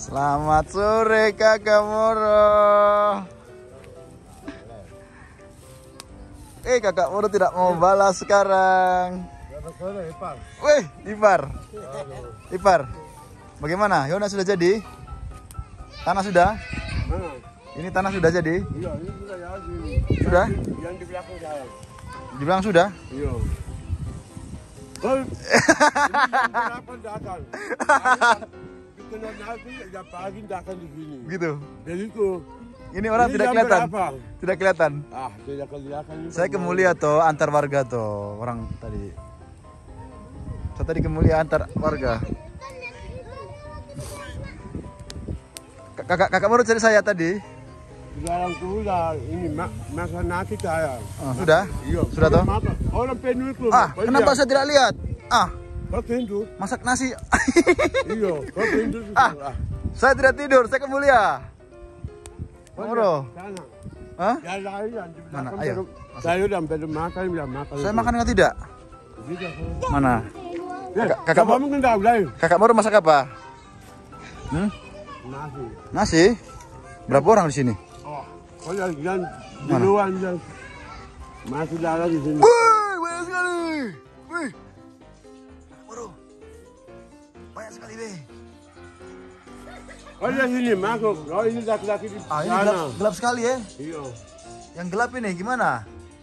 Selamat sore Kakak Moro. Kakak Moro tidak mau balas sekarang. Wih, Ipar. Bagaimana? Yona sudah jadi? Tanah sudah? Ini tanah sudah jadi? Iya, ini sudah jadi. Sudah? Yang di belakang saya. Di belakang sudah? Iya. Ini yang belakang datang. Kita nanti ya pagi datang di sini. Gitu. Jadi itu. Ini orang tidak kelihatan. Tidak kelihatan. Tidak kelihatan. Saya ke Mulia toh, antar warga toh, orang tadi. Saya tadi ke Mulia antar warga. Kakak baru cari saya tadi. Di dalam kuda ini makan nasi saya. Sudah? Iya. Sudah toh? Orang penuh itu. Kenapa saya tidak lihat? Kau tidur? Masak nasi. Iya, kau tidur. Saya tidak tidur, saya ke Mulia. Moro. Hah? Ya lain. Mana? Ayo. Saya udah belum makan, belum makan. Saya makan enggak tidak? Mana? Kakak mau mungkin tahu lain. Kakak Moro masak apa? Nasi. Nasi? Berapa orang di sini? Oh ya, yang duluan yang masih ada di sini. Wih, banyak sekali. Wih. Moro. Banyak sekali, Be. Oh ya sini masuk. Oh ini laki-laki di sana. Ini gelap sekali ya. Iya. Yang gelap ini gimana?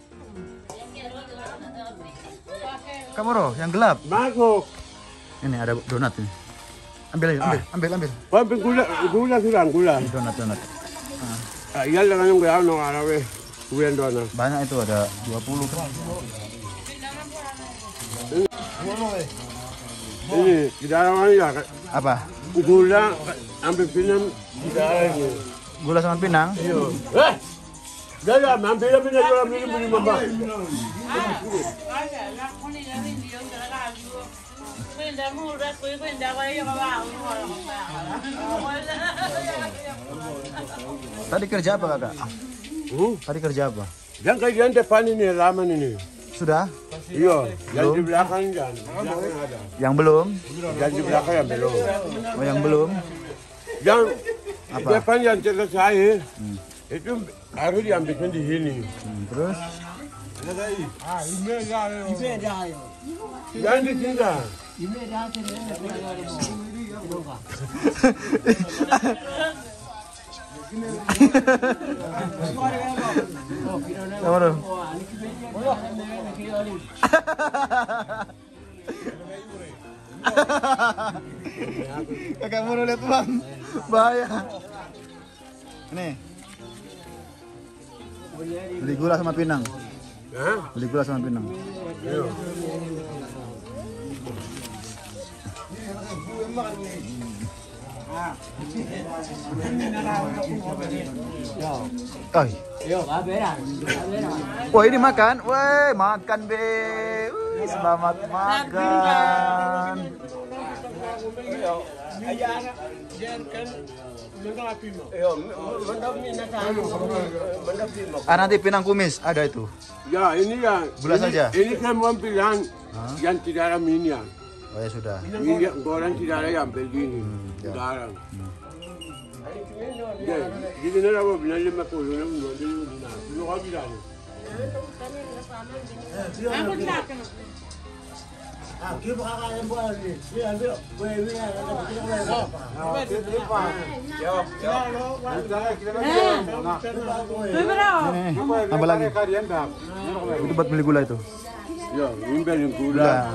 Kak Moro, yang gelap. Masuk. Ini ada donat ini. Ambil. Pamping gula. Ini donat. Iya dengan yang gaya no arabe. Kuyen donat. Banyak itu ada 20 kan. Ini di dalam ya. Apa? Gula ambil pinang di dalam ini. Gula sama pinang? Iya. Gaya ambil pinang dalam ini beli mamba. Tadi kerja apa kakak? Tadi kerja apa? Yang kajian depan ini laman ini. Sudah? Iya, yang di belakang kan. Ada. Yang belum? Yang di belakang yang belum. Oh yang belum? Yang Apa? depan yang selesai itu harus diambilkan di sini. Terus? Yang di sini. Moro. Kakak Moro lihat bang, bahaya. Nih, beli gula sama pinang. Beli gula sama pinang. Wah ini makan, weh makan be, selamat makan. Nanti pinang kumis ada itu. Ya ini ya. Gula saja. Ini kan mau pilihan yang tidak ada minyak. Oh ya sudah. Minyak goreng tidak ada yang begini. Jarang. Di sini apa benar 50 enam dulu kau bilang. Tambah lagi. Itu buat beli gula itu. Ya, ini beli gula.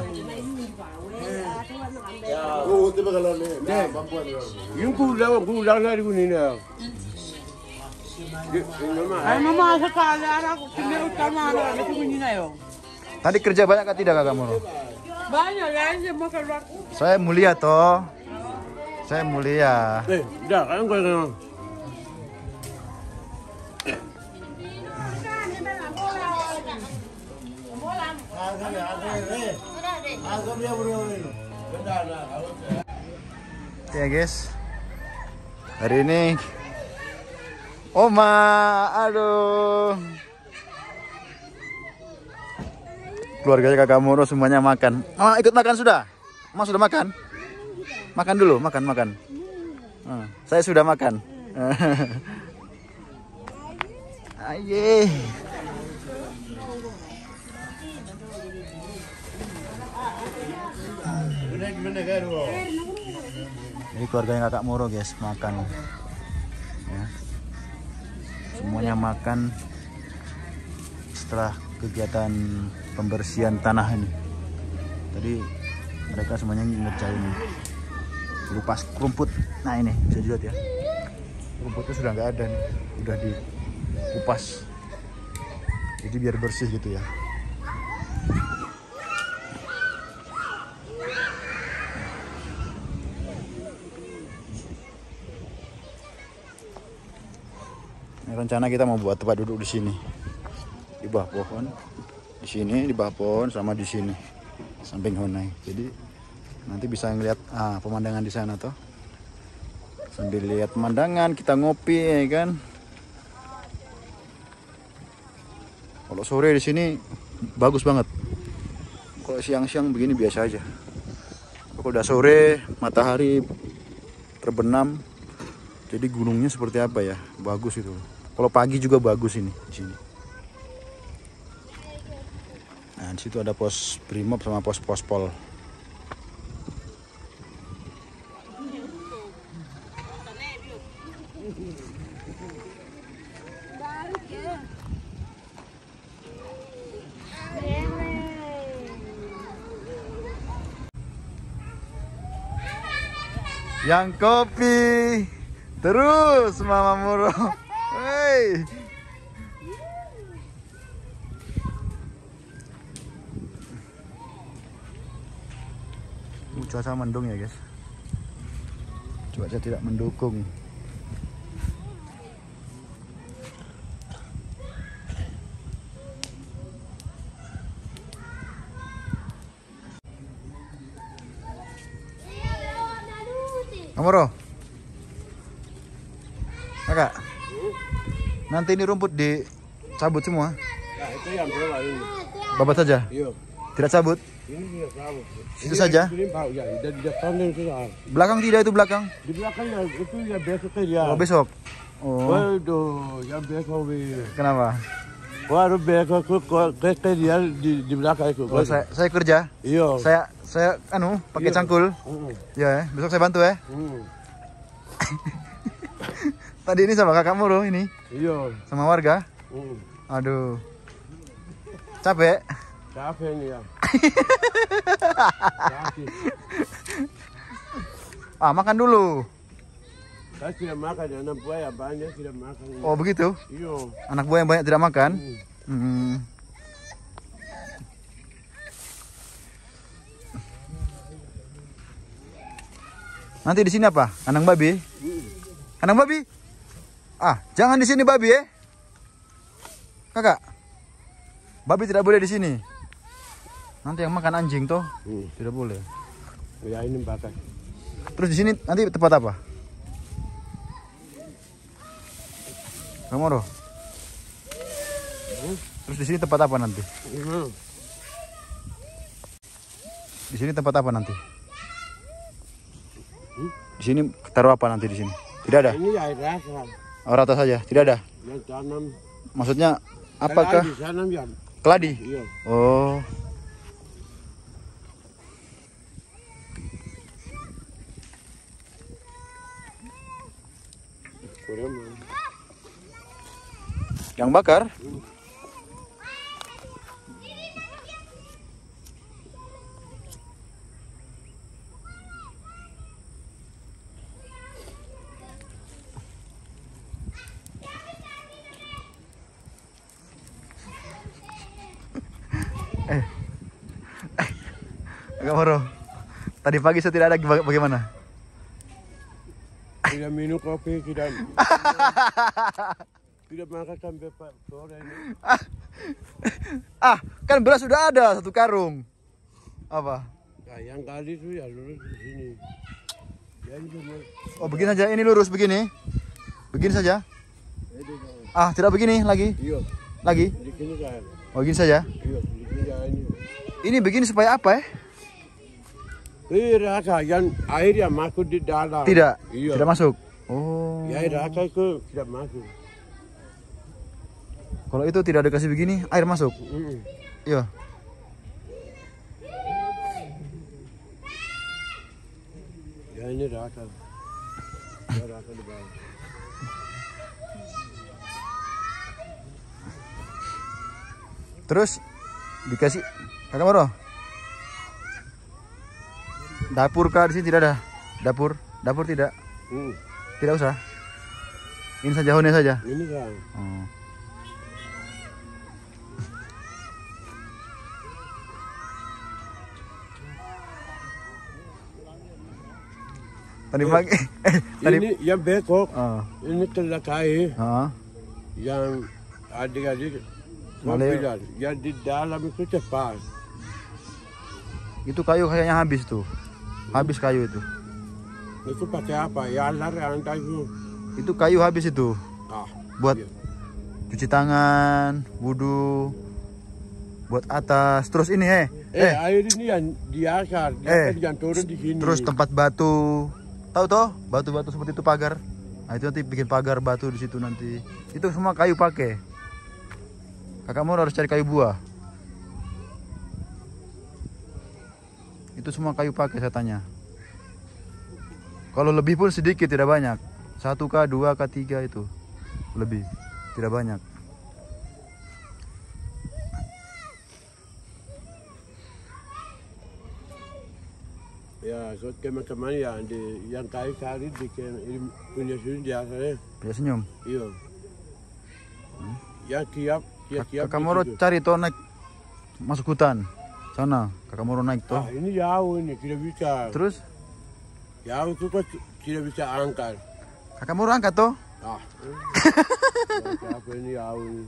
Yung gula na rin nila. Ay mama sekali aku kini utama anak itu bunyinya yo. Tadi kerja banyak kan tidak kakak Moro? Banyak lain dia mau keluar. Saya Mulia toh. Saya Mulia. Dah kan kau Ya guys, hari ini Oma, aduh, keluarganya kakak Moro semuanya makan. Mama ikut makan sudah? Mama sudah makan? Makan dulu, makan. Saya sudah makan. Aye. Jadi keluarganya Kakak Moro guys makan. Ya. Semuanya makan setelah kegiatan pembersihan tanah ini. Tadi mereka semuanya ngerjain lupas rumput. Nah ini bisa dilihat ya, rumputnya sudah nggak ada nih, udah dikupas. Jadi biar bersih gitu ya. Rencana kita mau buat tempat duduk di sini, di bawah pohon, di sini, di bawah pohon, sama di sini, samping Honai. Jadi nanti bisa ngeliat pemandangan di sana toh. Sambil lihat pemandangan, kita ngopi ya kan. Kalau sore di sini bagus banget. Kalau siang-siang begini biasa aja. Kalau udah sore, matahari terbenam. Jadi gunungnya seperti apa ya? Bagus itu. Kalau pagi juga bagus ini di sini. Nah, di situ ada pos Brimob sama pos Pospol. Yang kopi terus Mama Moro. Hey. Cuaca mendung ya guys. Cuaca tidak mendukung. Moro. Kakak. Nanti ini rumput dicabut semua. Nah, itu yang bawah ini. Babat saja? Iya. Tidak cabut? Ini tidak cabut. Itu saja? Ini bau ya, di depan sudah. Belakang tidak itu belakang? Di belakang ya, itu ya besok ya. Oh besok? Oh. Waduh, yang besok. Kenapa? Waduh, besok ke dia di belakang itu. Oh, saya kerja? Iya. Saya pakai cangkul. Ya, besok saya bantu ya. Tadi ini sama Kakak Moro ini. Iya. Sama warga. Aduh. Capek? Capek nih ya. Makan dulu. Saya tidak makan, anak buah ya banyak tidak makan. Oh begitu? Iya. Anak buah yang banyak tidak makan? Nanti di sini apa? Kandang babi? Kandang babi? Jangan di sini babi ya. Kakak. Babi tidak boleh di sini. Nanti yang makan anjing toh. Tidak boleh. Ya ini bakar. Terus di sini nanti tempat apa? Kamoro. Terus di sini tempat apa nanti? Di sini tempat apa nanti? Di sini taruh apa nanti di sini? Tidak ada? Ini air rasa. Oh, rata saja, tidak ada. Yang tanam. Maksudnya apakah? Keladi, tanam ya. Keladi? Iya. Oh. Yang bakar? Agak Moro. Tadi pagi saya tidak ada, bagaimana? Tidak minum kopi, tidak makan sampai sore ini. Kan beras sudah ada 1 karung. Apa? Nah, yang kali itu ya lurus di sini. Oh begini saja, ini lurus begini. Begini saja. Tidak begini lagi. Iya. Lagi? Di sini kan. Oh begini saja. Iya, di sini ya ini. Ini begini supaya apa ya? rasa yang air yang masuk di dalam. Tidak, Iya. tidak masuk. Oh. Ya rasa itu tidak masuk. Kalau itu tidak ada kasih begini, air masuk. Iya. Ya ini rasa. Ya rasa di bawah. Terus dikasih Kakak Moro. Dapur kah di sini tidak ada? Dapur tidak. Tidak usah. Ini saja hone saja. Ini kan. Oh. Tadi pagi. Tadi. Ini yang bekok. Oh. Ini terlakai. Oh. Yang adik-adik Boleh. mobilan. Yang di dalam itu cepat. Itu kayu kayaknya habis tuh. Habis kayu itu. Itu pakai apa? Ya alar yang itu. Itu kayu habis itu. Ah, Buat iya. cuci tangan, wudhu, buat atas. Terus ini Air ini yang diakar, yang turun di sini. terus tempat batu. Tahu toh? Batu-batu seperti itu pagar. Nah, itu nanti bikin pagar batu di situ nanti. Itu semua kayu pakai. Kakak Moro harus cari kayu buah. Itu semua kayu pakai saya tanya. Kalau lebih pun sedikit, tidak banyak. 1K, 2K, 3 itu. Lebih, tidak banyak. Ya, so teman-teman yang kayu cari di punya sini di atasnya. Bisa senyum. Iya. Yang tiap Kakak Moro cari toh naik masuk hutan. Sana, Kakak Moro naik toh. Ini jauh ini, tidak bisa. Terus Jauh itu kok tidak bisa angkat. Kakak Moro angkat toh. Apa ini jauh ini.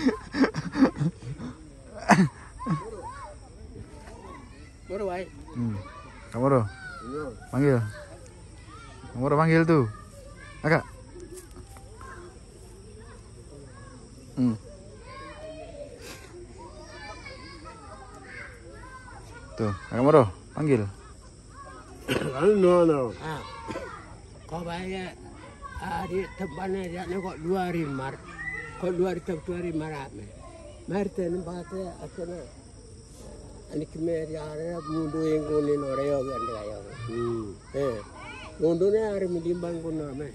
Baru baik. Kakak Moro, panggil. Kakak Moro panggil tuh. Kakak. Tuh, Kakak Moro, panggil. No. Kau bayar di tempatnya dia ni kok 2 mar. Kok 2 mar apa? Marte nembate akena. Ani kemer ya ada mundu yang kunin orang yang ada yang. Mundu ni hari medimbang kuno apa?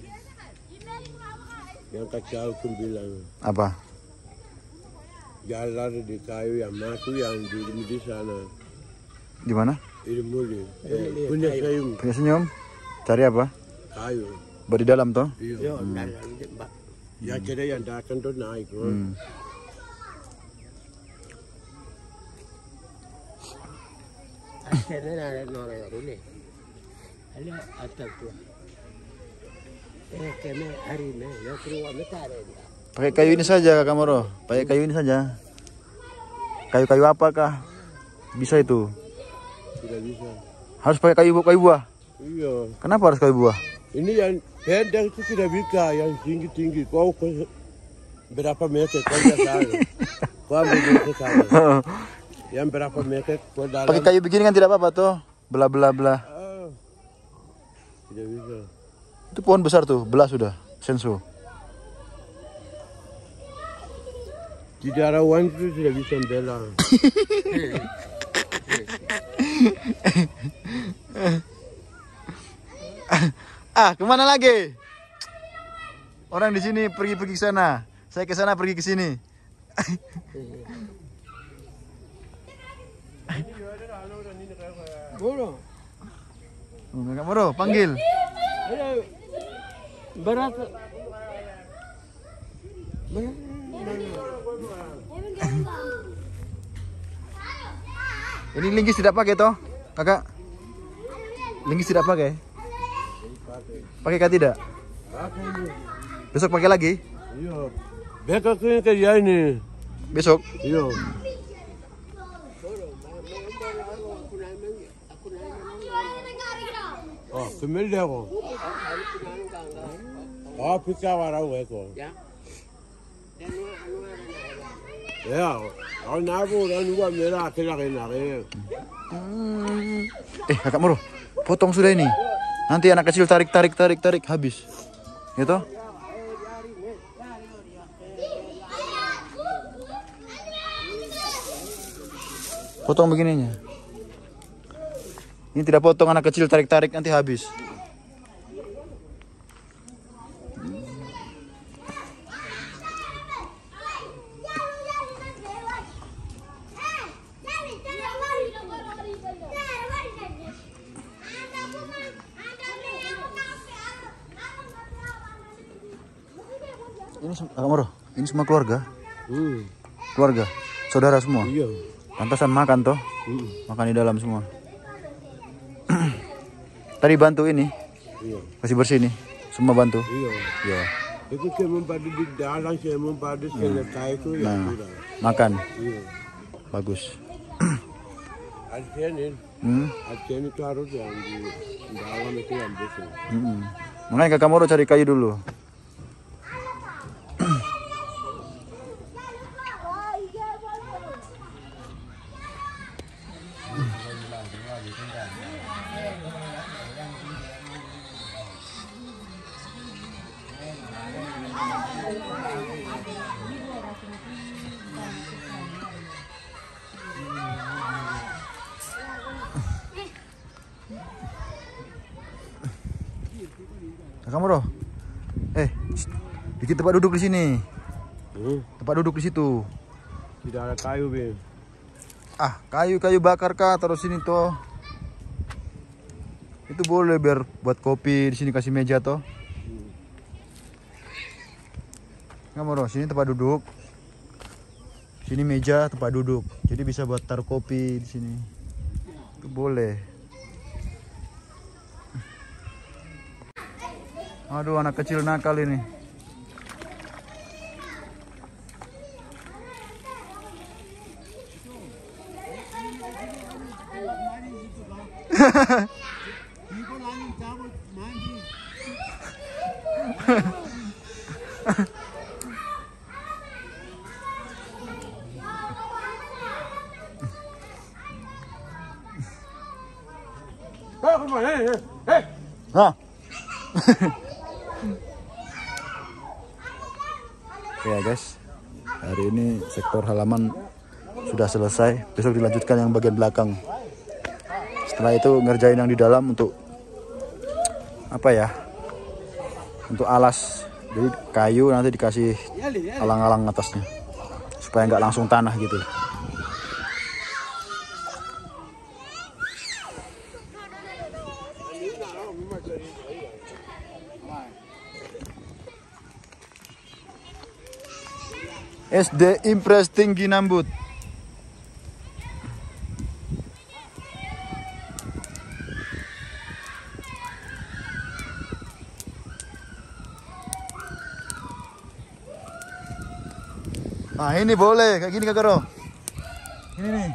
Yang kacau bilang. Apa? Jalan di kayu yang masuk yang di sana. Di mana? Ini muli. Punya kayu. Punya senyum. Cari apa? Kayu. Buat di dalam toh. Iya. Ya kira yang datang tuh naik. Akhirnya ada orang yang ini. Ada atap tu. Kena hari ni, ya keluar mencari dia. Pakai kayu ini saja Kakak Moro. Pakai kayu ini saja. Kayu-kayu apakah? Bisa itu. Tidak bisa. Harus pakai kayu buah. Iya. Kenapa harus kayu buah? Ini yang pendek itu tidak bisa, yang tinggi-tinggi. Kau berapa meter kau sana? Kau ambil ke sana. Yang berapa meter kau dalam? Pakai kayu begini kan tidak apa-apa toh. Belah. Tidak bisa. Itu pohon besar tuh, belah sudah. Senso. Tidak ada uang itu tidak bisa bela. Kemana lagi? Orang di sini pergi ke sana. Saya ke sana pergi ke sini. Moro. Kakak Moro, panggil. Berat. Ini linggis tidak pakai toh, kakak? Linggis tidak pakai? Pakai kah tidak? Besok pakai lagi? Iya. Besok ini kerja ini. Besok? Iya. Kembali dia kok. Pika warau kok. Ya. Ya, kalau nabu dan gua merah kira-kira. Kakak Moro, potong sudah ini. Nanti anak kecil tarik habis. Gitu? Potong begininya. Ini tidak potong, anak kecil tarik nanti habis. Ini Kakak Moro, ini semua keluarga? Keluarga? Saudara semua? Iya. Pantasan makan toh? Makan di dalam semua. Tadi bantu ini? Iya. Kasih bersih nih? Semua bantu? Iya. Iya. Itu saya mempada di dalam, saya mempada selesai itu ya sudah. Makan? Iya. Bagus. Asian itu harus yang di dalam itu yang bersih. Makanya Kakak Moro cari kayu dulu. Kakak Moro, bikin tempat duduk di sini. Tempat duduk di situ. Tidak ada kayu, Bim. Kayu bakar kah, taruh sini toh. Itu boleh biar buat kopi di sini, kasih meja toh. Kakak Moro, sini tempat duduk. Sini meja tempat duduk. Jadi bisa buat taruh kopi di sini. Itu boleh. Aduh, anak kecil nakal ini. Ya guys, hari ini sektor halaman sudah selesai. Besok dilanjutkan yang bagian belakang. Setelah itu ngerjain yang di dalam untuk apa ya? Untuk alas. Jadi kayu nanti dikasih alang-alang atasnya supaya nggak langsung tanah gitu. SD Impres Tinggi Nambut. Nah ini boleh kayak gini Kak Garo. Ini nih.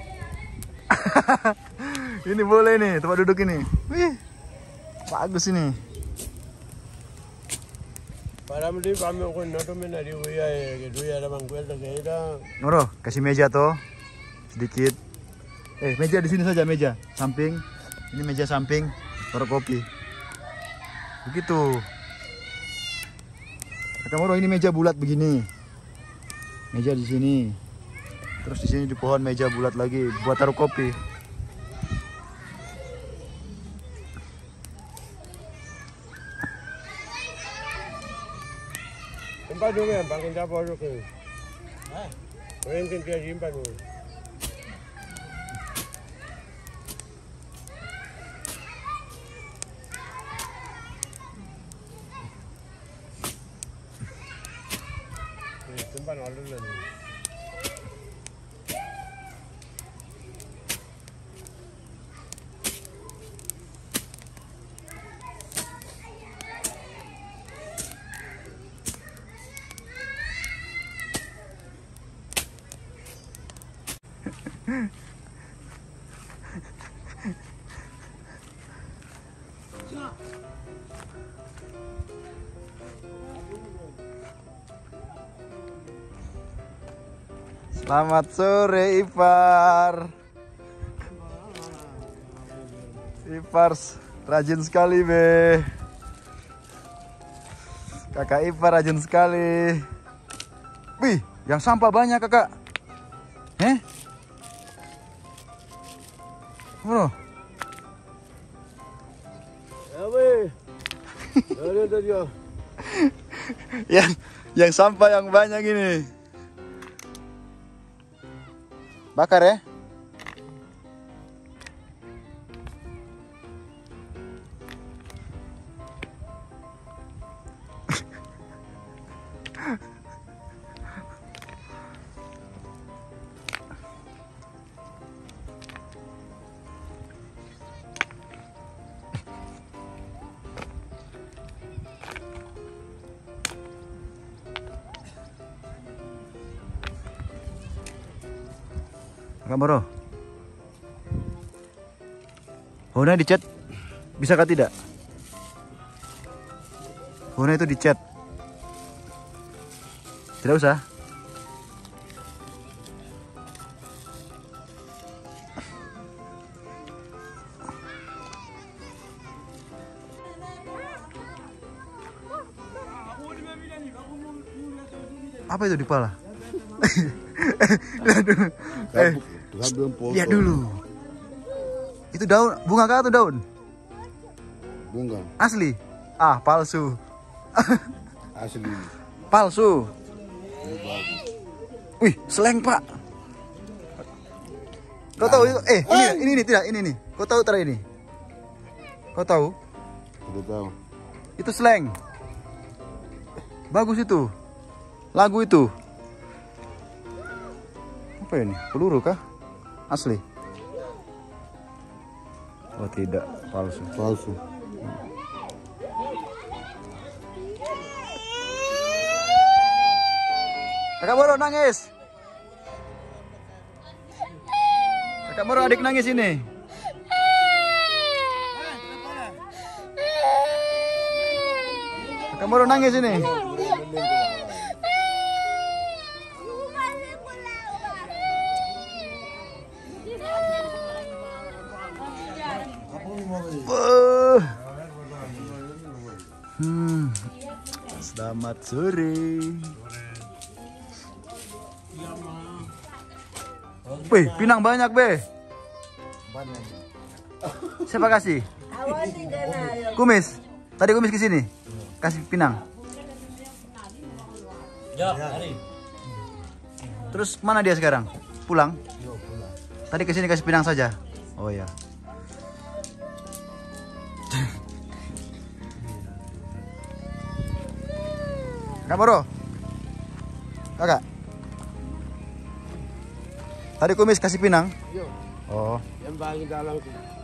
Ini boleh nih tempat duduk ini. Wih, bagus ini. Moro, kasih meja toh sedikit. Meja di sini saja, meja samping. Ini meja samping, taruh kopi. Begitu. Kakak Moro, ini meja bulat begini. Meja di sini. Terus di sini di pohon meja bulat lagi buat taruh kopi. Tempat juga yang pakai dapur juga. Mungkin dia simpan dulu. Simpan dulu nih. Selamat sore Ipar. Ipar rajin sekali be. Kakak Ipar rajin sekali. Wih, yang sampah banyak kakak. Bro. Ya weh. Ada dia. Yang sampah yang banyak ini. Bakar ya. Kak Moro, Hona dicat, bisakah tidak? Hona itu dicat, tidak usah. Apa itu di pala? Lihat dulu. Itu daun bunga kah atau daun? Bunga. Asli? Ah, palsu. Asli. Palsu. Wih, seleng pak. Kau tahu itu? Ini tidak, ini nih. Kau tahu tadi ini? Kau tahu? Tidak tahu. Itu seleng. Bagus itu. Lagu itu. Apa ini? Peluru kah? Asli? Oh tidak, palsu. Palsu. Kakak Moro nangis. Kakak Moro adik nangis ini. Kakak Moro nangis ini. Selamat sore. Wih, pinang banyak be. Siapa kasih? Kumis. Tadi kumis ke sini. Kasih pinang. Terus mana dia sekarang? Pulang? Tadi ke sini kasih pinang saja. Oh ya. Kak Moro, kakak, tadi kumis kasih pinang. Yo. Oh. Yang bagian dalam itu.